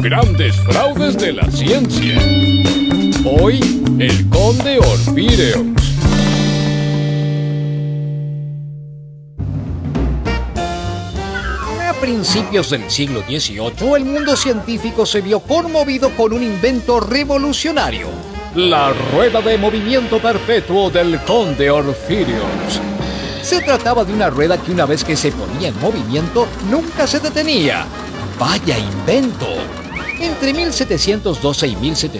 Grandes fraudes de la ciencia. Hoy, el conde Orfireus. A principios del siglo XVIII, el mundo científico se vio conmovido con un invento revolucionario: la rueda de movimiento perpetuo del conde Orfireus. Se trataba de una rueda que, una vez que se ponía en movimiento, nunca se detenía. ¡Vaya invento! Entre 1712 y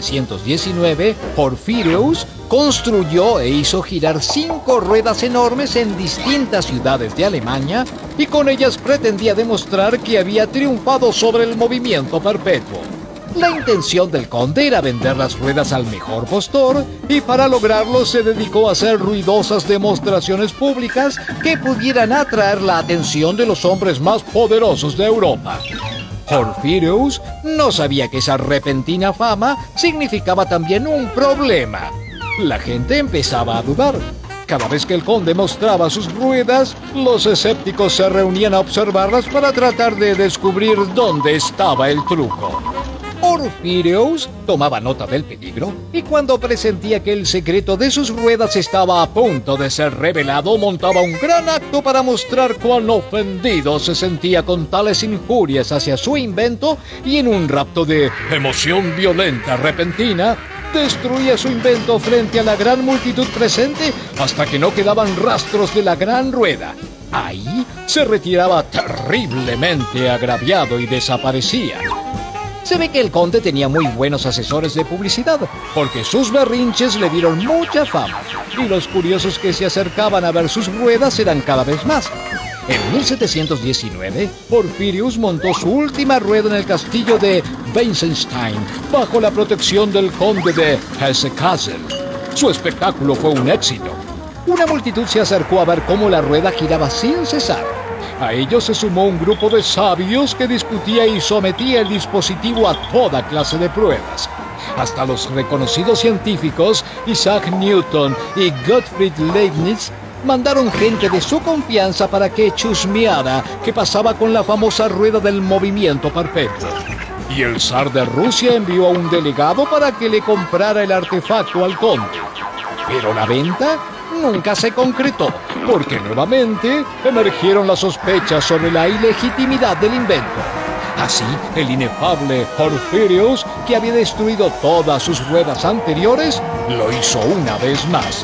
1719, Orfireus construyó e hizo girar 5 ruedas enormes en distintas ciudades de Alemania, y con ellas pretendía demostrar que había triunfado sobre el movimiento perpetuo. La intención del conde era vender las ruedas al mejor postor, y para lograrlo se dedicó a hacer ruidosas demostraciones públicas que pudieran atraer la atención de los hombres más poderosos de Europa. Orfireus no sabía que esa repentina fama significaba también un problema. La gente empezaba a dudar. Cada vez que el conde mostraba sus ruedas, los escépticos se reunían a observarlas para tratar de descubrir dónde estaba el truco. Orfireus tomaba nota del peligro, y cuando presentía que el secreto de sus ruedas estaba a punto de ser revelado, montaba un gran acto para mostrar cuán ofendido se sentía con tales injurias hacia su invento, y en un rapto de emoción violenta repentina, destruía su invento frente a la gran multitud presente hasta que no quedaban rastros de la gran rueda. Ahí se retiraba terriblemente agraviado y desaparecía. Se ve que el conde tenía muy buenos asesores de publicidad, porque sus berrinches le dieron mucha fama, y los curiosos que se acercaban a ver sus ruedas eran cada vez más. En 1719, Orfireus montó su última rueda en el castillo de Weissenstein, bajo la protección del conde de Hesse-Kassel. Su espectáculo fue un éxito. Una multitud se acercó a ver cómo la rueda giraba sin cesar. A ellos se sumó un grupo de sabios que discutía y sometía el dispositivo a toda clase de pruebas. Hasta los reconocidos científicos Isaac Newton y Gottfried Leibniz mandaron gente de su confianza para que chusmeara qué pasaba con la famosa rueda del movimiento perpetuo. Y el zar de Rusia envió a un delegado para que le comprara el artefacto al conde. Pero la venta nunca se concretó, porque nuevamente emergieron las sospechas sobre la ilegitimidad del invento. Así, el inefable Orfireus, que había destruido todas sus ruedas anteriores, lo hizo una vez más.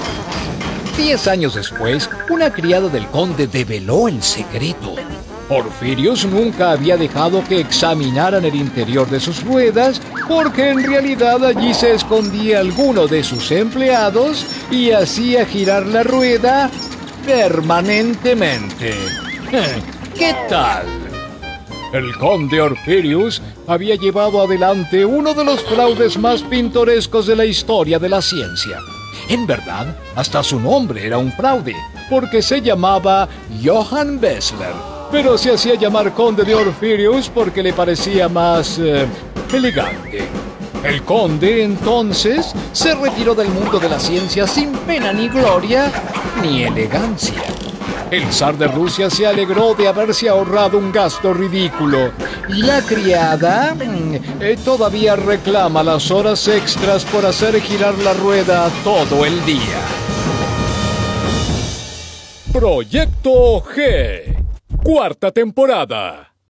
10 años después, una criada del conde develó el secreto. Orfireus nunca había dejado que examinaran el interior de sus ruedas, porque en realidad allí se escondía alguno de sus empleados y hacía girar la rueda permanentemente. ¿Qué tal? El conde Orfireus había llevado adelante uno de los fraudes más pintorescos de la historia de la ciencia. En verdad, hasta su nombre era un fraude, porque se llamaba Johann Bessler, pero se hacía llamar conde de Orfireus porque le parecía más elegante. El conde, entonces, se retiró del mundo de la ciencia sin pena ni gloria ni elegancia. El zar de Rusia se alegró de haberse ahorrado un gasto ridículo, y la criada todavía reclama las horas extras por hacer girar la rueda todo el día. Proyecto G, 4ª temporada.